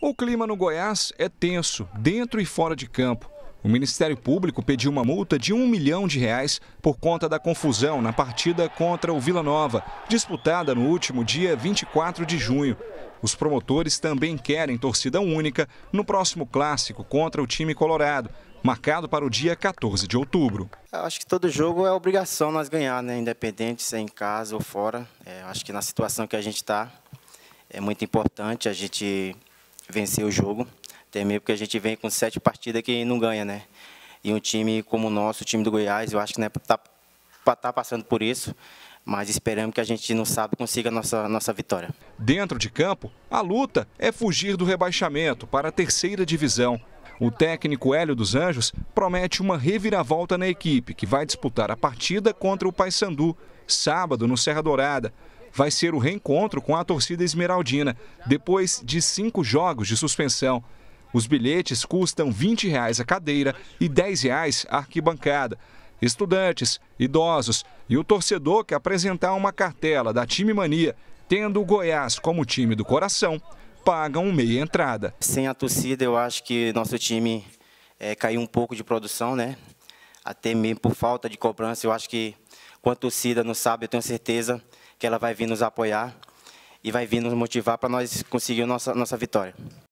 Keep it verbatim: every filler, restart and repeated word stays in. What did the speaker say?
O clima no Goiás é tenso, dentro e fora de campo. O Ministério Público pediu uma multa de um milhão de reais por conta da confusão na partida contra o Vila Nova, disputada no último dia vinte e quatro de junho. Os promotores também querem torcida única no próximo clássico contra o time colorado, marcado para o dia quatorze de outubro. Eu acho que todo jogo é obrigação nós ganhar, né? Independente se é em casa ou fora. É, eu acho que na situação que a gente está, é muito importante a gente vencer o jogo. Até mesmo porque a gente vem com sete partidas que não ganha, né? E um time como o nosso, o time do Goiás, eu acho que não é para estar tá, tá passando por isso, mas esperamos que a gente no sábado consiga a nossa, nossa vitória. Dentro de campo, a luta é fugir do rebaixamento para a terceira divisão. O técnico Hélio dos Anjos promete uma reviravolta na equipe, que vai disputar a partida contra o Paysandu, sábado no Serra Dourada. Vai ser o reencontro com a torcida esmeraldina, depois de cinco jogos de suspensão. Os bilhetes custam vinte reais a cadeira e dez reais a arquibancada. Estudantes, idosos e o torcedor que apresentar uma cartela da Time Mania, tendo o Goiás como time do coração, pagam meia entrada. Sem a torcida, eu acho que nosso time é, caiu um pouco de produção, né? Até mesmo por falta de cobrança. Eu acho que com a torcida no sábado, eu tenho certeza que ela vai vir nos apoiar e vai vir nos motivar para nós conseguir a nossa, nossa vitória.